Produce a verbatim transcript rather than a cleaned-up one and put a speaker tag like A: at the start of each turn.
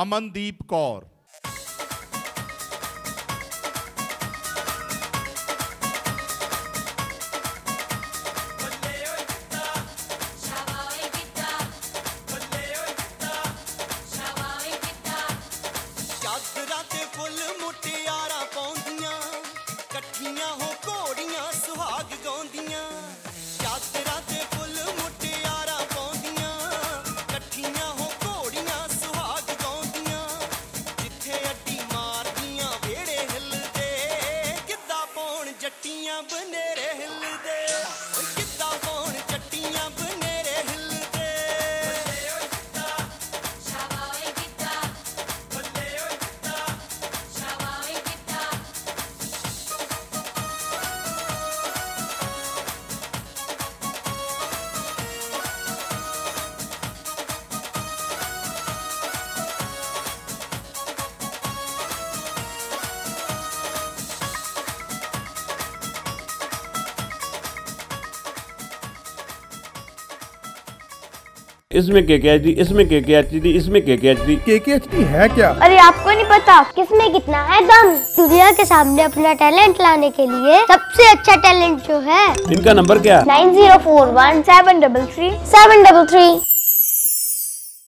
A: ਅਮਨਦੀਪ ਕੌਰ।
B: इसमें के के एच डी, इसमें के के एच डी, इसमें के के एच डी।
C: के के एच डी है क्या?
D: अरे आपको नहीं पता किसमें कितना है दम। दुनिया के सामने अपना टैलेंट लाने के लिए सबसे अच्छा टैलेंट जो है,
B: इनका नंबर क्या?
D: Nine zero four one seven double three seven double three.